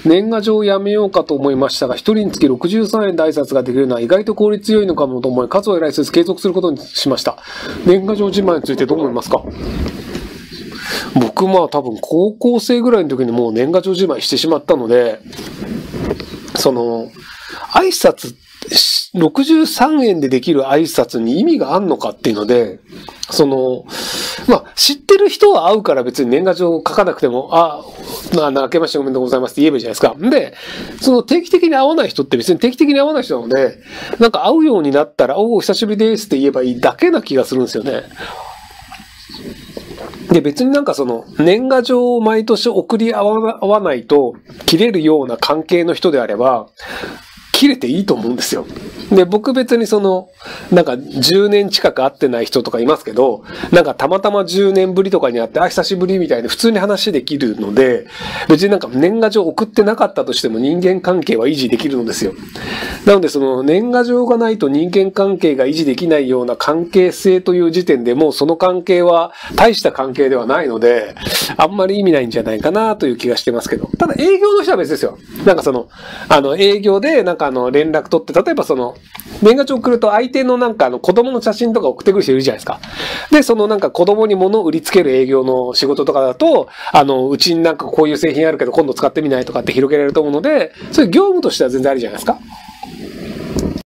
年賀状をやめようかと思いましたが、1人につき63円で挨拶ができるのは意外と効率良いのかもと思い、数を減らしつつ継続することにしました。年賀状自慢についてどう思いますか？僕多分高校生ぐらいの時にもう年賀状自慢してしまったので、挨拶、63円でできる挨拶に意味があんのかっていうので、知ってる人は会うから別に年賀状を書かなくても、明けましておめでとうございますって言えばいいじゃないですか。で、定期的に会わない人って別に定期的に会わない人なので、会うようになったら、お久しぶりですって言えばいいだけな気がするんですよね。で、別に年賀状を毎年送り合わないと切れるような関係の人であれば、切れていいと思うんですよ。で、僕別に10年近く会ってない人とかいますけど、たまたま10年ぶりとかに会って、久しぶりみたいな普通に話できるので、別に年賀状送ってなかったとしても人間関係は維持できるのですよ。なので年賀状がないと人間関係が維持できないような関係性という時点でもうその関係は大した関係ではないので、あんまり意味ないんじゃないかなという気がしてますけど。ただ営業の人は別ですよ。営業で連絡取って、例えば年賀状送ると相手の子供の写真とか送ってくる人いるじゃないですか。で、子供に物を売りつける営業の仕事とかだと、うちにこういう製品あるけど今度使ってみないとかって広げられると思うので、そういう業務としては全然ありじゃないですか。